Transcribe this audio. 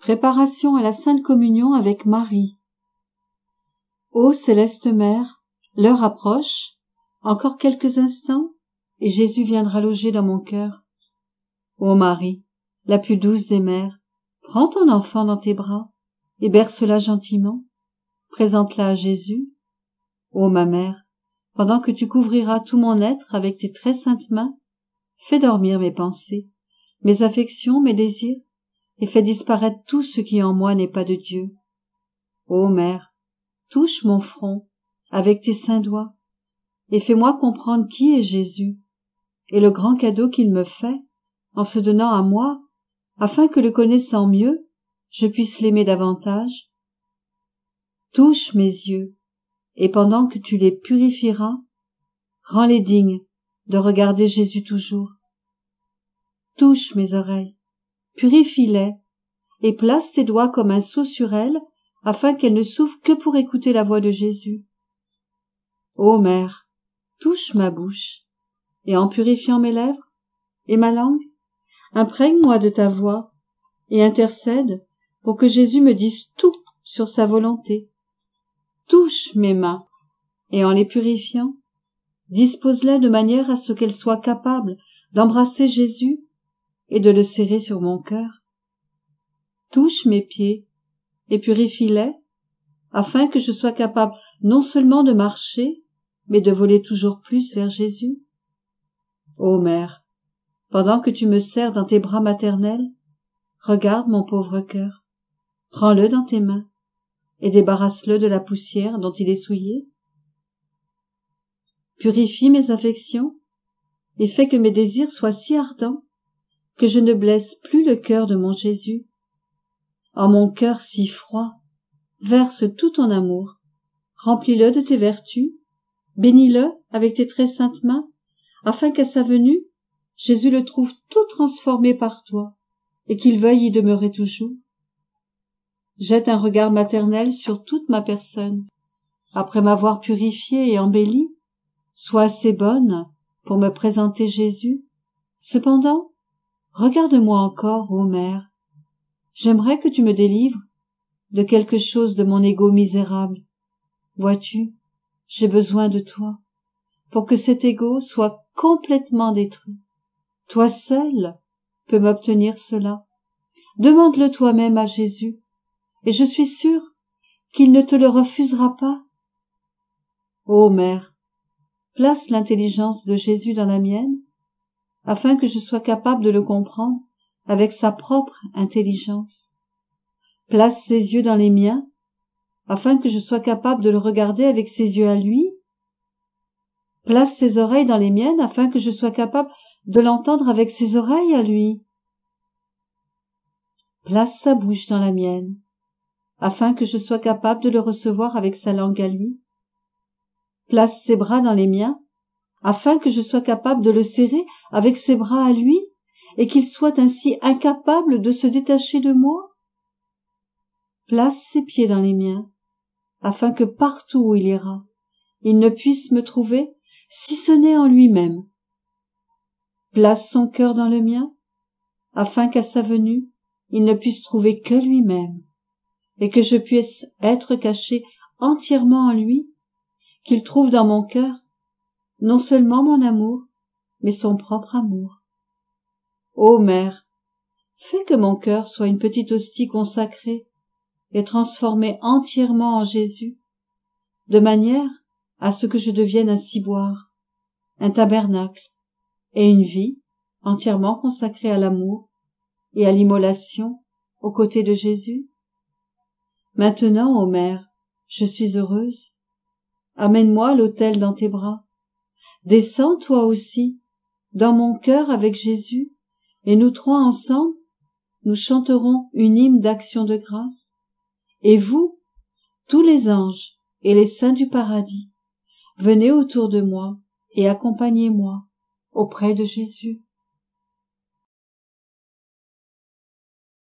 Préparation à la Sainte Communion avec Marie. Ô céleste Mère, l'heure approche, encore quelques instants, et Jésus viendra loger dans mon cœur. Ô Marie, la plus douce des mères, prends ton enfant dans tes bras, et berce-la gentiment, présente-la à Jésus. Ô ma mère, pendant que tu couvriras tout mon être avec tes très saintes mains, fais dormir mes pensées, mes affections, mes désirs, et fais disparaître tout ce qui en moi n'est pas de Dieu. Ô Mère, touche mon front avec tes saints doigts, et fais-moi comprendre qui est Jésus, et le grand cadeau qu'il me fait, en se donnant à moi, afin que le connaissant mieux, je puisse l'aimer davantage. Touche mes yeux, et pendant que tu les purifieras, rends-les dignes de regarder Jésus toujours. Touche mes oreilles, purifie-les, et place tes doigts comme un sceau sur elles, afin qu'elles ne s'ouvrent que pour écouter la voix de Jésus. Ô Mère, touche ma bouche, et en purifiant mes lèvres et ma langue, imprègne-moi de ta voix, et intercède pour que Jésus me dise tout sur sa volonté. Touche mes mains, et en les purifiant, dispose-les de manière à ce qu'elles soient capables d'embrasser Jésus et de le serrer sur mon cœur. Touche mes pieds, et purifie-les, afin que je sois capable non seulement de marcher, mais de voler toujours plus vers Jésus. Ô Mère, pendant que tu me serres dans tes bras maternels, regarde mon pauvre cœur, prends-le dans tes mains, et débarrasse-le de la poussière dont il est souillé. Purifie mes affections, et fais que mes désirs soient si ardents, que je ne blesse plus le cœur de mon Jésus. En mon cœur si froid, verse tout ton amour, remplis-le de tes vertus, bénis-le avec tes très saintes mains, afin qu'à sa venue, Jésus le trouve tout transformé par toi, et qu'il veuille y demeurer toujours. Jette un regard maternel sur toute ma personne. Après m'avoir purifiée et embellie, sois assez bonne pour me présenter Jésus. Cependant, regarde-moi encore, ô Mère. J'aimerais que tu me délivres de quelque chose de mon ego misérable. Vois-tu, j'ai besoin de toi, pour que cet ego soit complètement détruit. Toi seul peux m'obtenir cela. Demande-le toi-même à Jésus, et je suis sûre qu'il ne te le refusera pas. Ô Mère, place l'intelligence de Jésus dans la mienne, afin que je sois capable de le comprendre avec sa propre intelligence. Place ses yeux dans les miens, afin que je sois capable de le regarder avec ses yeux à lui. Place ses oreilles dans les miennes, afin que je sois capable de l'entendre avec ses oreilles à lui. Place sa bouche dans la mienne, afin que je sois capable de le recevoir avec sa langue à lui. Place ses bras dans les miens, afin que je sois capable de le serrer avec ses bras à lui, et qu'il soit ainsi incapable de se détacher de moi. Place ses pieds dans les miens, afin que partout où il ira, il ne puisse me trouver si ce n'est en lui-même. Place son cœur dans le mien, afin qu'à sa venue, il ne puisse trouver que lui-même, et que je puisse être caché entièrement en lui, qu'il trouve dans mon cœur non seulement mon amour, mais son propre amour. Ô Mère, fais que mon cœur soit une petite hostie consacrée et transformée entièrement en Jésus, de manière à ce que je devienne un ciboire, un tabernacle et une vie entièrement consacrée à l'amour et à l'immolation aux côtés de Jésus. Maintenant, ô Mère, je suis heureuse. Amène-moi l'autel dans tes bras. Descends toi aussi dans mon cœur avec Jésus, et nous trois ensemble, nous chanterons une hymne d'action de grâce. Et vous, tous les anges et les saints du paradis, venez autour de moi et accompagnez-moi auprès de Jésus.